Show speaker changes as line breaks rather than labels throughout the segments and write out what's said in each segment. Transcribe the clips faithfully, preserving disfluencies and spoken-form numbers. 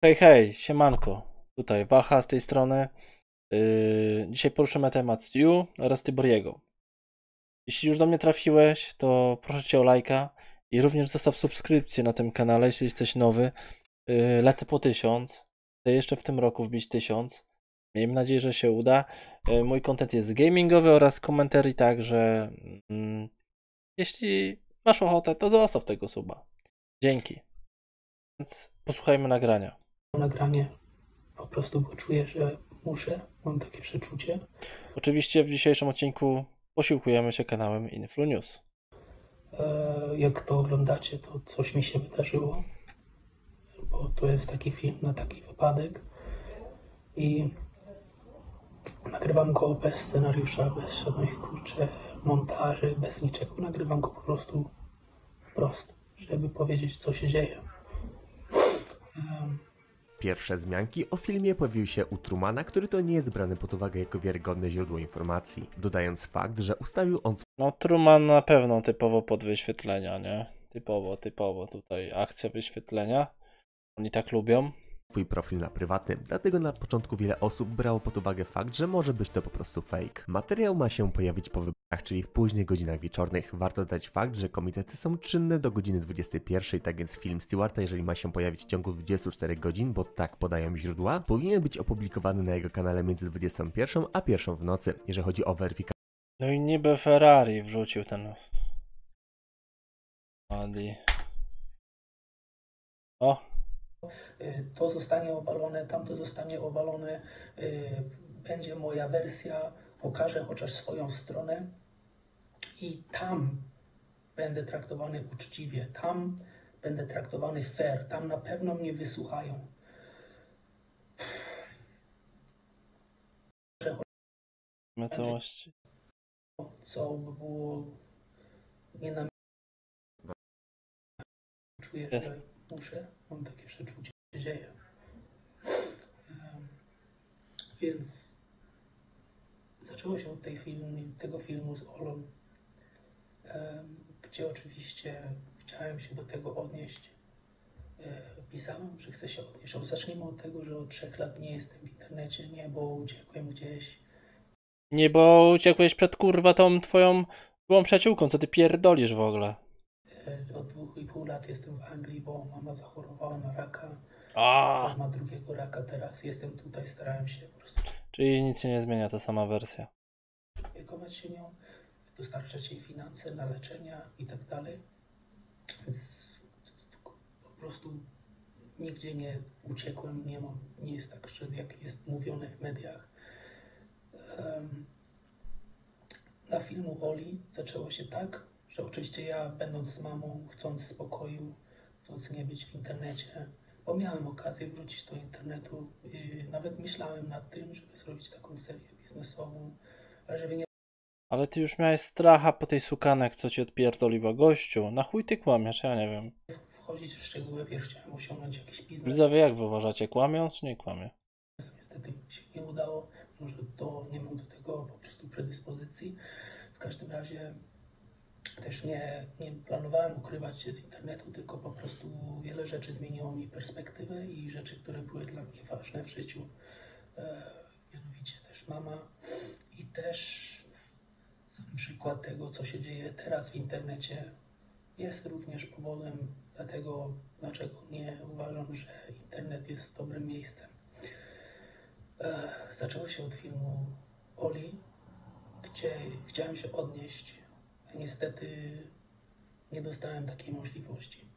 Hej, hej, siemanko. Tutaj Waha z tej strony. Yy, dzisiaj poruszymy temat Stu oraz Tyboriego. Jeśli już do mnie trafiłeś, to proszę cię o lajka i również zostaw subskrypcję na tym kanale, jeśli jesteś nowy. Yy, lecę po tysiąc. Chcę jeszcze w tym roku wbić tysiąc. Miejmy nadzieję, że się uda. Yy, mój content jest gamingowy oraz komentarzy także. Yy, jeśli masz ochotę, to zostaw tego suba. Dzięki. Więc posłuchajmy nagrania.
Nagranie po prostu, bo czuję, że muszę, mam takie przeczucie.
Oczywiście w dzisiejszym odcinku posiłkujemy się kanałem Influ News.
E, jak to oglądacie, to coś mi się wydarzyło, bo to jest taki film na taki wypadek i nagrywam go bez scenariusza, bez żadnych kurczę montaży, bez niczego. Nagrywam go po prostu wprost, żeby powiedzieć, co się dzieje.
Pierwsze wzmianki o filmie pojawiły się u Trumana, który to nie jest brany pod uwagę jako wiarygodne źródło informacji, dodając fakt, że ustawił on
No Truman na pewno typowo pod wyświetlenia, nie? Typowo, typowo tutaj akcja wyświetlenia. Oni tak lubią.
swój profil na prywatny, dlatego na początku wiele osób brało pod uwagę fakt, że może być to po prostu fake. Materiał ma się pojawić po wyborach, czyli w późnych godzinach wieczornych. Warto dodać fakt, że komitety są czynne do godziny dwudziestej pierwszej, tak więc film Stewarta, jeżeli ma się pojawić w ciągu dwudziestu czterech godzin, bo tak podają źródła, powinien być opublikowany na jego kanale między dwudziestą pierwszą a pierwszą w nocy, jeżeli chodzi o weryfikację.
No i niby Ferrari wrzucił ten... Adi. O!
To zostanie obalone, tamto zostanie obalone, będzie moja wersja, pokażę chociaż swoją stronę i tam będę traktowany uczciwie, tam będę traktowany fair, tam na pewno mnie wysłuchają.
Na całości.
Co by było nie na czuję, że
Jest.
muszę, mam takie przeczucie, że się dzieje. Um, więc zaczęło się od tej film, tego filmu z Olą, um, gdzie oczywiście chciałem się do tego odnieść. E, pisałem, że chcę się odnieść. Zacznijmy od tego, że od trzech lat nie jestem w internecie, nie, bo uciekłem gdzieś.
Nie, bo uciekłeś przed kurwa tą twoją byłą przyjaciółką, co ty pierdolisz w ogóle?
E, od dwóch i pół lat jestem w Anglii, bo mama zachorowała na raka.
A,
Mama drugiego raka teraz. Jestem tutaj, starałem się po prostu
czyli nic się nie zmienia, ta sama wersja.
opiekować się nią, dostarczać jej finanse na leczenia i tak dalej. Więc po prostu nigdzie nie uciekłem, nie mam, nie jest tak, że jak jest mówione w mediach. Um, na filmu Oli zaczęło się tak, że oczywiście ja, będąc z mamą, chcąc spokoju, chcąc nie być w internecie, bo miałem okazję wrócić do internetu, i nawet myślałem nad tym, żeby zrobić taką serię biznesową, ale żeby nie
Ale ty już miałeś stracha po tej sukanek, co ci odpierdoliła gościu. Na chuj ty kłamiesz, ja nie wiem.
wchodzić w szczegóły, wiesz, chciałem osiągnąć jakiś biznes.
Widzowie, jak wy uważacie, kłamią czy nie kłamie?
Niestety się nie udało, może to nie mam do tego po prostu predyspozycji. W każdym razie też nie, nie planowałem ukrywać się z internetu, tylko po prostu wiele rzeczy zmieniło mi perspektywę i rzeczy, które były dla mnie ważne w życiu. E, mianowicie też mama i też sam przykład tego, co się dzieje teraz w internecie, jest również powodem dlatego, dlaczego nie uważam, że internet jest dobrym miejscem. E, zaczęło się od filmu Oli, gdzie chciałem się odnieść, a niestety nie dostałem takiej możliwości.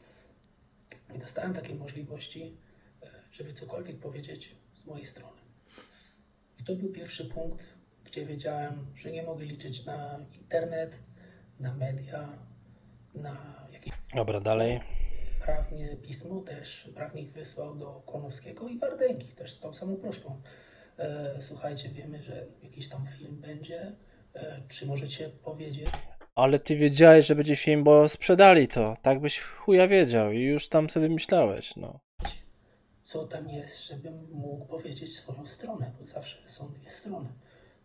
Nie dostałem takiej możliwości, e, żeby cokolwiek powiedzieć z mojej strony. I to był pierwszy punkt, gdzie wiedziałem, że nie mogę liczyć na internet, na media, na jakieś...
Dobra, dalej.
Prawnie pismo też prawnik wysłał do Konowskiego i Wardęgi też z tą samą prośbą. E, słuchajcie, wiemy, że jakiś tam film będzie. E, czy możecie powiedzieć?
Ale ty wiedziałeś, że będzie film, bo sprzedali to. Tak byś chuja wiedział i już tam sobie myślałeś, no.
Co tam jest, żebym mógł powiedzieć swoją stronę, bo zawsze są dwie strony.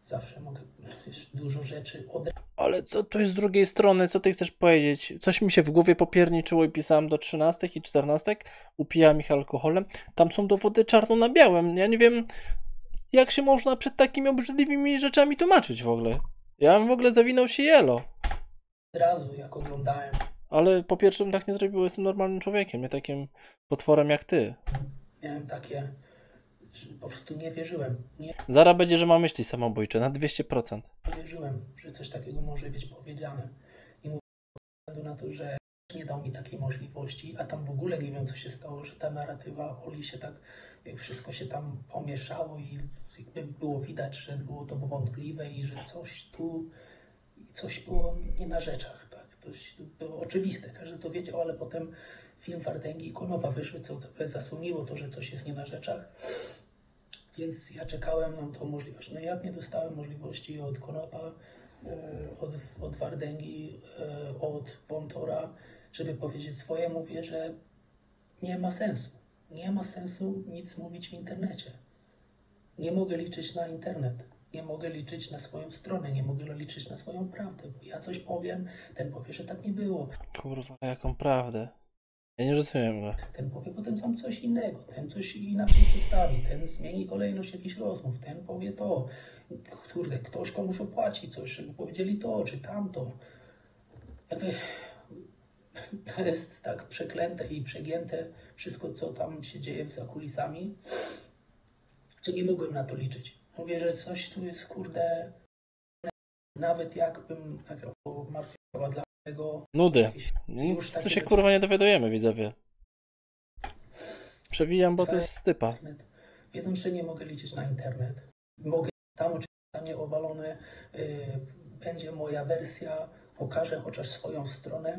zawsze mogę wiesz, dużo rzeczy od
Ale co tu jest z drugiej strony? Co ty chcesz powiedzieć? Coś mi się w głowie popierniczyło i pisałem do trzynastek i czternastek, upijałem ich alkoholem. Tam są dowody czarno na białym. Ja nie wiem, jak się można przed takimi obrzydliwymi rzeczami tłumaczyć w ogóle. Ja bym w ogóle zawinął się jelo.
razu, jak oglądałem.
Ale po pierwsze bym tak nie zrobił, jestem normalnym człowiekiem, nie takim potworem jak ty.
Miałem takie, że po prostu nie wierzyłem. Nie
Zara będzie, że ma myśli samobójcze na dwieście procent.
wierzyłem, że coś takiego może być powiedziane. I mówię ze względu na to, że nie dał mi takiej możliwości, a tam w ogóle nie wiem, co się stało, że ta narratywa Oli się tak, wszystko się tam pomieszało i jakby było widać, że było to wątpliwe i że coś tu, coś było nie na rzeczach, tak? To było oczywiste, każdy to wiedział, ale potem film Wardęgi i Konopa wyszły, co trochę zasłoniło to, że coś jest nie na rzeczach. Więc ja czekałem na tą możliwość. No ja nie dostałem możliwości od Konopa, od, od Wardęgi, od Wątora, żeby powiedzieć swoje. Mówię, że nie ma sensu. Nie ma sensu nic mówić w internecie. Nie mogę liczyć na internet. Nie mogę liczyć na swoją stronę. Nie mogę liczyć na swoją prawdę. Bo ja coś powiem, ten powie, że tak nie było.
Kurwa, jaką prawdę. Ja nie rozumiem go.
Ten powie potem sam coś innego, ten coś inaczej przedstawi, ten zmieni kolejność jakichś rozmów, ten powie to. Kurde, ktoś komuś opłaci coś, żeby powiedzieli to, czy tamto. Jakby to jest tak przeklęte i przegięte wszystko, co tam się dzieje za kulisami, że nie mogłem na to liczyć. Mówię, że coś tu jest, kurde, nawet jakbym nagrał Martwiała dla tego...
Nudy. Nic tu się kurwa nie dowiadujemy, widzowie. Przewijam, bo to jest stypa.
Wiedząc, że nie mogę liczyć na internet. Mogę tam oczywiście zostanie owalone, yy, będzie moja wersja, pokażę chociaż swoją stronę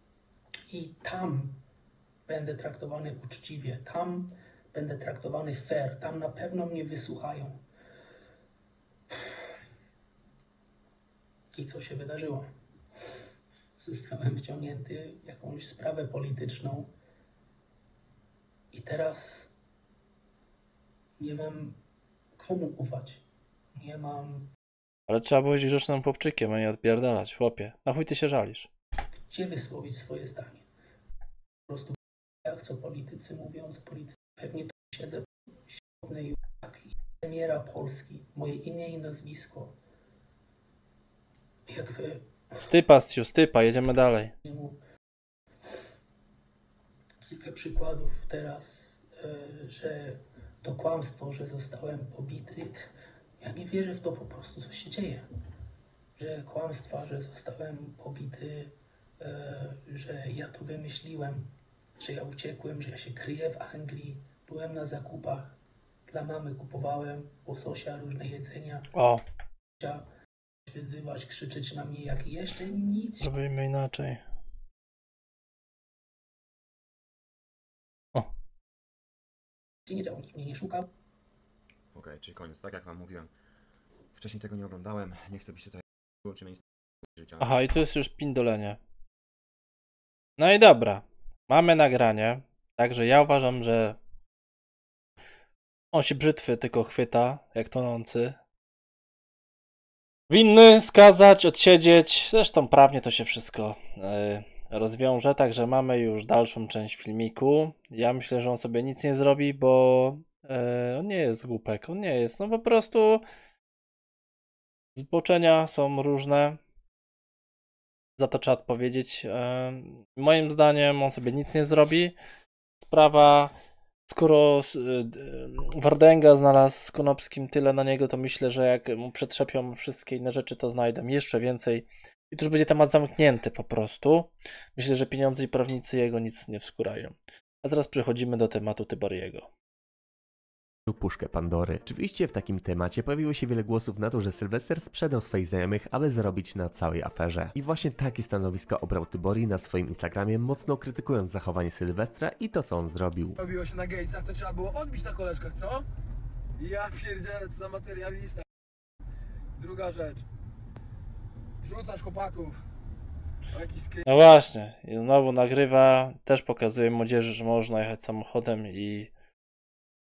i tam będę traktowany uczciwie, tam będę traktowany fair, tam na pewno mnie wysłuchają. I co się wydarzyło? Zostałem wciągnięty w jakąś sprawę polityczną i teraz nie mam komu ufać. Nie mam
Ale trzeba było być grzecznym chłopczykiem, a nie odpierdalać, chłopie. Na chuj ty się żalisz?
gdzie wysłowić swoje zdanie. Po prostu jak co politycy mówią, co politycy pewnie tu siedzę świetnej jak premiera Polski, moje imię i nazwisko. Jakby
Stypa, Stu, stypa, jedziemy dalej.
Kilka przykładów teraz, e, że to kłamstwo, że zostałem pobity. Ja nie wierzę w to po prostu, co się dzieje. Że kłamstwa, że zostałem pobity, e, że ja to wymyśliłem, że ja uciekłem, że ja się kryję w Anglii. Byłem na zakupach. Dla mamy kupowałem łososia, różne jedzenia.
O,
Wyzywać, krzyczeć na mnie, jak jeszcze nic się
zrobimy inaczej. O,
nie działo, nikt mnie nie szukał.
Okej, czyli koniec, tak jak wam mówiłem. Wcześniej tego nie oglądałem, nie chcę być tutaj czy mnie życia.
aha, i tu jest już pindolenie. No i dobra, mamy nagranie, także ja uważam, że on się brzytwy tylko chwyta, jak tonący. Winny skazać, odsiedzieć, zresztą prawnie to się wszystko yy, rozwiąże, także mamy już dalszą część filmiku. Ja myślę, że on sobie nic nie zrobi, bo yy, on nie jest głupek, on nie jest, no po prostu zboczenia są różne, za to trzeba odpowiedzieć. Yy, moim zdaniem on sobie nic nie zrobi. Sprawa, skoro yy, Wardęga znalazł z Konopskim tyle na niego, to myślę, że jak mu przetrzepią wszystkie inne rzeczy, to znajdą jeszcze więcej. I to już będzie temat zamknięty po prostu. Myślę, że pieniądze i prawnicy jego nic nie wskórają. A teraz przechodzimy do tematu Tyberiego.
Puszkę Pandory. Oczywiście w takim temacie pojawiło się wiele głosów na to, że Sylwester sprzedał swoich znajomych, aby zarobić na całej aferze. I właśnie takie stanowisko obrał Tybori na swoim Instagramie, mocno krytykując zachowanie Sylwestra i to, co on zrobił.
Robiło się na Gatesach, to trzeba było odbić na koleżkach, co? Ja pierdzielę, co za materialista. Druga rzecz. Wrzucasz chłopaków. O jakiś skry...
No właśnie, i znowu nagrywa, też pokazuje młodzieży, że można jechać samochodem i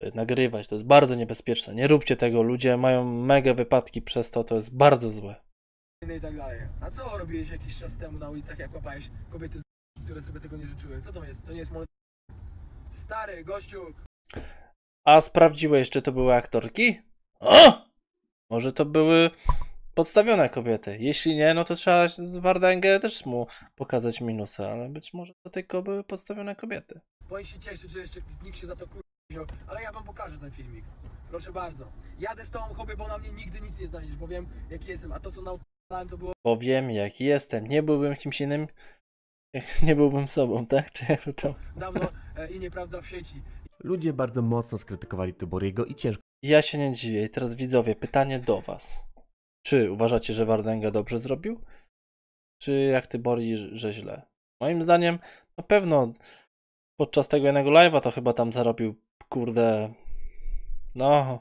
nagrywać. To jest bardzo niebezpieczne. Nie róbcie tego. Ludzie mają mega wypadki przez to. To jest bardzo złe.
i tak dalej. A co robiłeś jakiś czas temu na ulicach, jak łapałeś kobiety, z... które sobie tego nie życzyły? Co to jest? To nie jest mon... Stary, gościu!
A sprawdziłeś, czy to były aktorki? O! Może to były podstawione kobiety. Jeśli nie, no to trzeba z Wardęgę też mu pokazać minusy, ale być może to tylko były podstawione kobiety.
Powinien się cieszyć, że jeszcze nikt się za to kur... wziął. Ale ja wam pokażę ten filmik. Proszę bardzo. Jadę z tobą, chłopie, bo na mnie nigdy nic nie znajdziesz, bo wiem, jaki jestem. A to, co nautałem, to było...
Bo wiem, jaki jestem. Nie byłbym kimś innym, jak nie byłbym sobą, tak? Czy jak to tam?
dawno e, i nieprawda w sieci.
Ludzie bardzo mocno skrytykowali Tyboriego i ciężko
Ja się nie dziwię. I teraz widzowie, pytanie do was. Czy uważacie, że Wardęga dobrze zrobił? Czy jak Tybori, że źle? Moim zdaniem, na pewno podczas tego jednego live'a to chyba tam zarobił, kurde, no,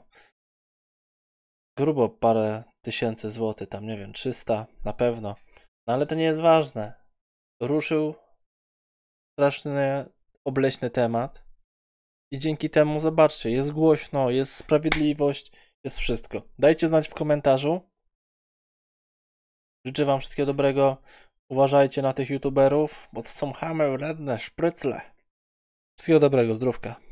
grubo parę tysięcy złotych, tam nie wiem, trzysta na pewno. No ale to nie jest ważne. Ruszył straszny, obleśny temat i dzięki temu, zobaczcie, jest głośno, jest sprawiedliwość, jest wszystko. Dajcie znać w komentarzu. Życzę wam wszystkiego dobrego. Uważajcie na tych youtuberów, bo to są chamy, redne, szprycle. Wszystkiego dobrego, zdrówka.